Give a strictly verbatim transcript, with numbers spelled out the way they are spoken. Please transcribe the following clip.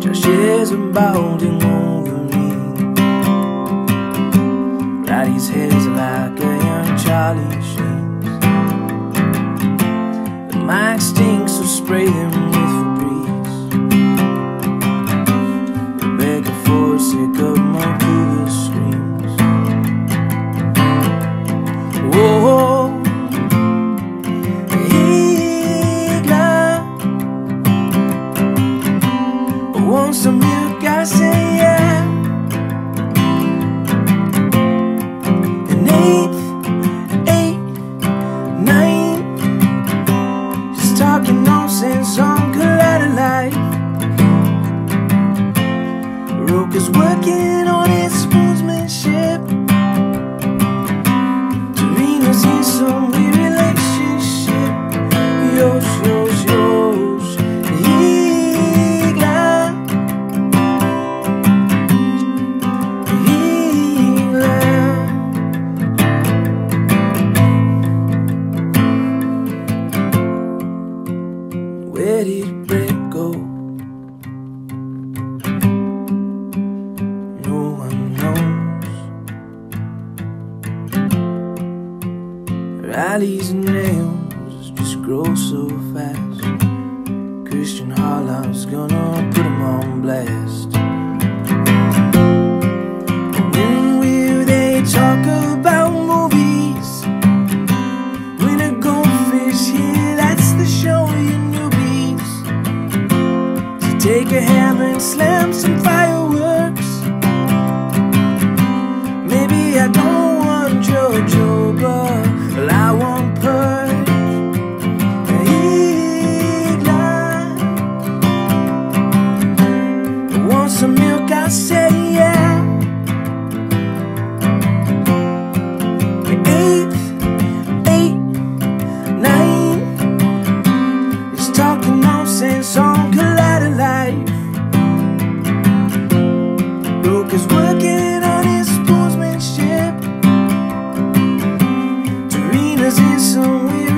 Josh is balding over me. Rowdy's hair's like a young Charlie Sheen. The mic stinks, so spray them with Febreze. Rebecca Forsyth of more cougar screams. Whoa, hey girl, want some milk? I say yeah. An eighth, eight, nine, just talking nonsense on Collide Life. Roker's working on his sportsmanship. Serena's in some weird relationship. Yosh, yosh, yosh, Higla, Higla. Where did Brett go? No one knows. Riley's nails just grow so fast. Christian Harloff's gonna put him on blast. When will they talk about movies? When a goldfish here, that's the show, you newbies. So take a hammer and slam some fireworks. Maybe I don't want JoJo, but well, I want Perch. I want some milk, I say yeah. Eighth, eight, nine, is talking nonsense on Collide Life. Roker's working on his sportsmanship. Serena's in some weird